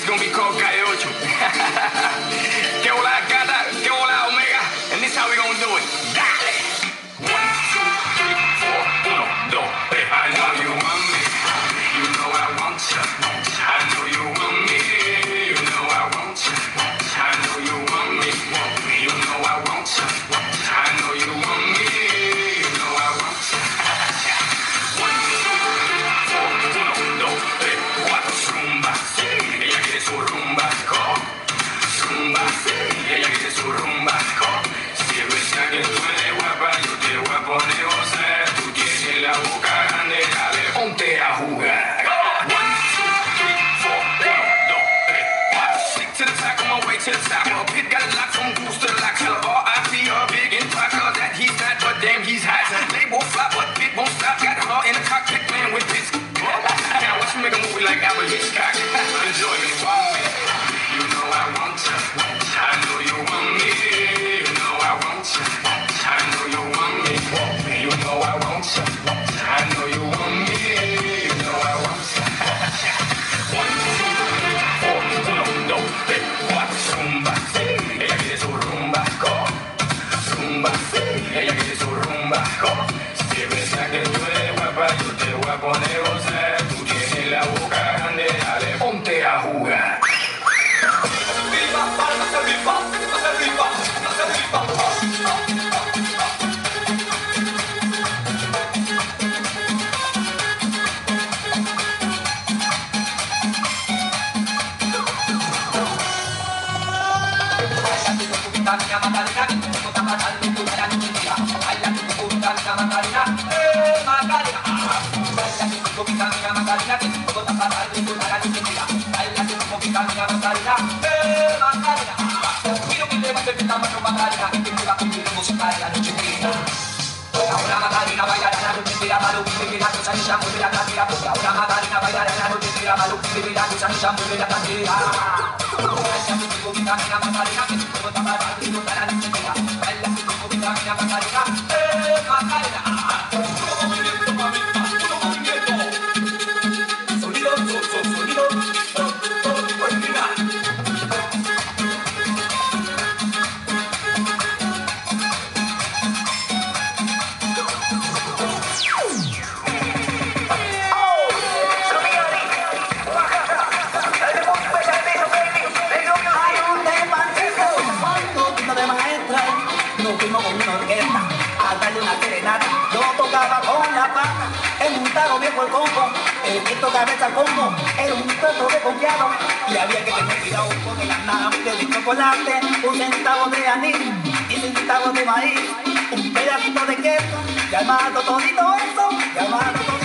It's gonna be called Calle 8. Que hola gata, que hola omega, and this how we gonna do it. Dale. 1, 2, 3, 4, 1, 2, 3. I know you want me, you know I want you. I know you want me, you know I want you. I know you want me, you know I want you. I know you want me, you know I want you. 1, 2, 3, 4, 1, 2, 3, 4. Zumba, ella quiere su rumba, zumba, ella quiere su rumba. Si ves a que tú eres guapa, yo te voy a poner gozar. Tú tienes la boca grande, dale, ponte a jugar. 1, 2, 3, 4, 1, 2, 3, 4. Stick to the top, on my way to the top. Pit got a lock from goose to the lock. Tell her R.I.P. her big and talk her that he's not, but damn he's hot. They won't flop, but Pit won't stop. Got her in the cockpit playing with Pits. Now watch me make a movie like Albert Hitchcock. Enjoy me, you know I want you. I know you want me. You know I want you. I know you want me. You know I want you. I know you want me. You know I want you. 1, 2, 3, 4, 1, 2, 3, 4. Zumba, ella quiere su rumba. Zumba, ella quiere su rumba. Si ves que tú eres guapa, yo te voy a poner gozar. Tú tienes la boca grande, dale, ponte a jugar. Ahora Macarena bailará la noche entera, Malú, vivirá tu sancha, mueve la cadera. Ahora Macarena bailará la noche entera, Malú, vivirá tu sancha, mueve la cadera. Baila conmigo, vitamina Macarena, que tu cuerpo está para ti, toda la noche entera. Baila conmigo, vitamina Macarena, Macarena. Puro movimiento, mami, puro movimiento. Sonido, sonido, original. Nos fuimos con una orquesta a darle una serenata. Yo tocaba con la pata, en un tago viejo el combo. El que tocaba el combo era un trozo de confiado. Y había que tener cuidado porque las naves de chocolate, un centavo de anís y 1 centavo de maíz, un pedacito de queso, llamado todito eso, llamado todito.